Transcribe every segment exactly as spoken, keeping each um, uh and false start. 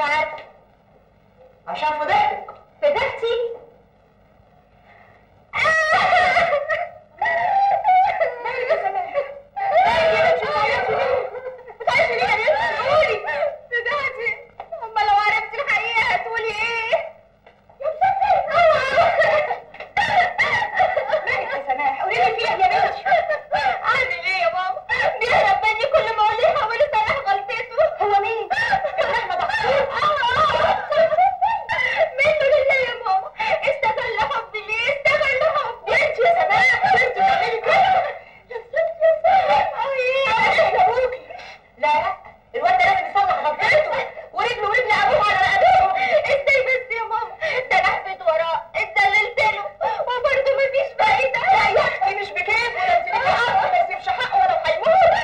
عارفه عشان فضحتك. فضحتي؟ مالك يا سماح؟ مالك يا بنتي بتعيطي ليه؟ بتعيطي ليه يا بنتي؟ قولي. فضحتي. امال لو عرفتي الحقيقه هتقولي ايه؟ يا مسكر. مالك يا سماح؟ قولي لي فيها يا بنتي. اعمل ايه يا ماما؟ بيهرب مني كل ما اقول له يحاول يصلح غلطته. هو مين؟ ابن احمد عصفور. منه لله يا ماما. استغل حبي ليه؟ استغل حبي. بنتي يا سماح، بنتي بتعملي كده. يا ست يا ست. ايه يا ابوكي؟ لا، الواد ده لازم يصلح غلطته، ورجله ورجل ابوه على رقبته. ازاي بس يا ماما؟ ده انا حفيت وراه، اتدللت له، وبرضه مفيش فايده. لا يا اختي مش بكيفه، ده انت ليكي حق، ما يسيبش حقه ولو هيموت.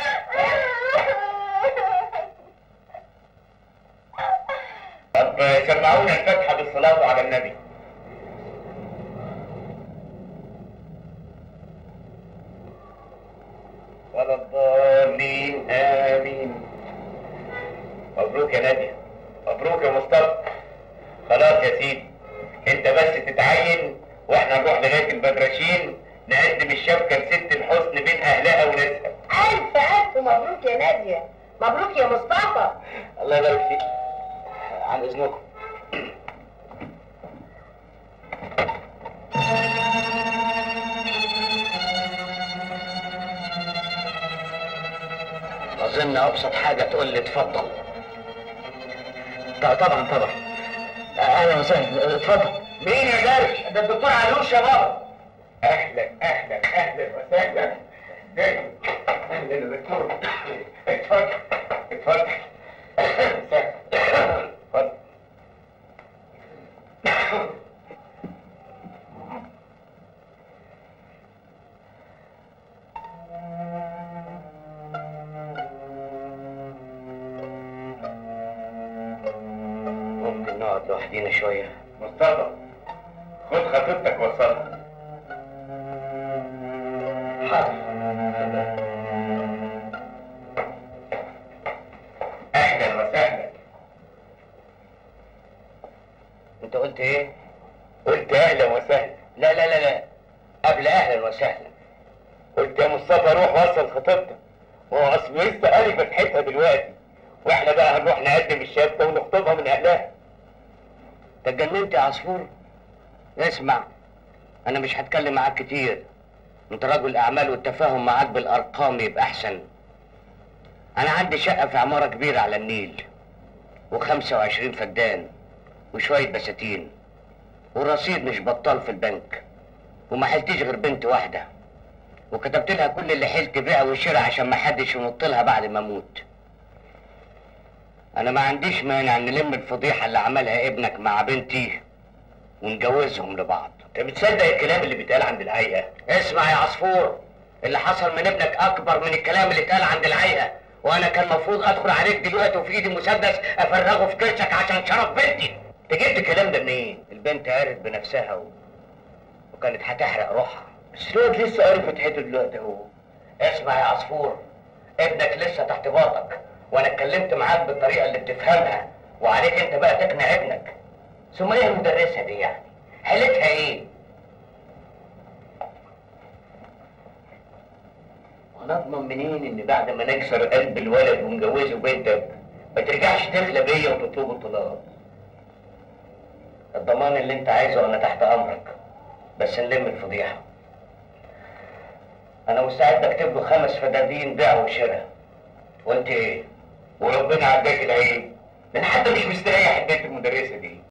طب سمعونا الفاتحه بالصلاه على النبي. ولا الضالين امين. مبروك يا ناديه، مبروك يا مصطفى. خلاص يا سيدي، انت بس تتعين واحنا نروح لغايه البدرشين نقدم الشبكه لست الحسن بين اهلها وناسها. الف الف مبروك يا ناديه، مبروك يا مصطفى. الله يبارك فيك. عن اذنكم. اظن ابسط حاجه تقول لي اتفضل. طبعا طبعا. اهلا وسهلا، اتفضل. مين يا درش؟ ده الدكتور علوش يا بابا. اهلا اهلا اهلا وسهلا. ازيك؟ اهلا يا دكتور. اتفضل اتفضل. اتفضل. ممكن نقعد لوحدينا شويه؟ مصطفى، خد خطيبتك وصلها. حاضر. اهلا وسهلا. انت قلت ايه؟ قلت اهلا وسهلا. لا لا لا لا، قبل اهلا وسهلا. قلت يا مصطفى روح وصل خطيبتك، وهو اصل لسه قاري فتحتها دلوقتي، واحنا بقى هنروح نقدم الشبكه ونخطبها من اهلها. انت اتجننت يا عصفور؟ اسمع، انا مش هتكلم معاك كتير، انت رجل اعمال والتفاهم معاك بالارقام يبقى احسن. انا عندي شقه في عماره كبيره على النيل، وخمسة وعشرين فدان، وشويه بساتين، والرصيد مش بطال في البنك، وما حلتش غير بنت واحده، وكتبت لها كل اللي حلت بيع وشراء عشان ما حدش ينط لها بعد ما اموت. انا ما عنديش مانع نلم الفضيحه اللي عملها ابنك مع بنتي ونجوزهم لبعض. انت بتصدق الكلام اللي بيتقال عند الهيئه؟ اسمع يا عصفور، اللي حصل من ابنك اكبر من الكلام اللي اتقال عند الهيئه، وانا كان المفروض ادخل عليك دلوقتي وفي ايدي مسدس افرغه في كرشك عشان شرف بنتي. انت جبت الكلام ده منين؟ البنت قالت بنفسها و... وكانت هتحرق روحها. بس الواد لسه قاري فتحته دلوقتي اهو. اسمع يا عصفور، ابنك لسه تحت باطك، وانا اتكلمت معاك بالطريقه اللي بتفهمها، وعليك انت بقى تقنع ابنك. ثم ايه المدرسه دي يعني؟ حالتها ايه؟ ونضمن منين ان بعد ما نكسر قلب الولد ونجوزه بنتك ما ترجعش تخلى بيا وتطلب الطلاق؟ الضمان اللي انت عايزه انا تحت امرك، بس نلم الفضيحه. انا مستعد اكتب له خمس فدادين بيع وشراء. وانت ايه؟ وربنا عداك العيب، ده انا حتى مش مستريح البنت المدرسه دي.